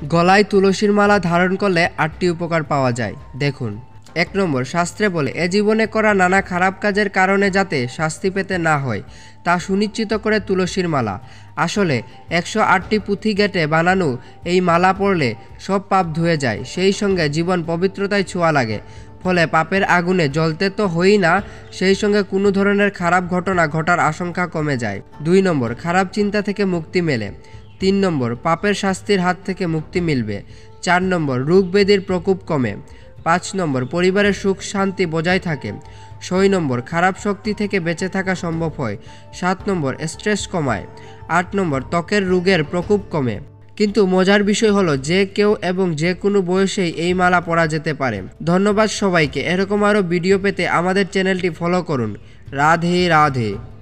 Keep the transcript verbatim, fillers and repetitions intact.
গলায় তুলসীর মালা ধারণ করলে আটটি উপকার পাওয়া যায়। দেখুন, এক নম্বর, শাস্ত্রে বলে এ জীবনে করা নানা খারাপ কাজের কারণে যাতে শাস্তি পেতে না হয় তা সুনিশ্চিত করে তুলসীর মালা। আসলে একশো আটটি পুঁথি গেটে বানানো এই মালা পড়লে সব পাপ ধুয়ে যায়, সেই সঙ্গে জীবন পবিত্রতায় ছোঁয়া লাগে। ফলে পাপের আগুনে জ্বলতে তো হই না, সেই সঙ্গে কোনো ধরনের খারাপ ঘটনা ঘটার আশঙ্কা কমে যায়। দুই নম্বর, খারাপ চিন্তা থেকে মুক্তি মেলে। তিন নম্বর, পাপের শাস্তির হাত থেকে মুক্তি মিলবে। চার নম্বর, রোগ ব্যাধির প্রকোপ কমে। পাঁচ নম্বর, পরিবারের সুখ শান্তি বজায় থাকে। ছয় নম্বর, খারাপ শক্তি থেকে বেঁচে থাকা সম্ভব হয়। সাত নম্বর, স্ট্রেস কমায়। আট নম্বর, ত্বকের রোগের প্রকোপ কমে। কিন্তু মজার বিষয় হলো যে কেউ এবং যে কোনো বয়সেই এই মালা পরা যেতে পারে। ধন্যবাদ সবাইকে। এরকম আরও ভিডিও পেতে আমাদের চ্যানেলটি ফলো করুন। রাধে রাধে।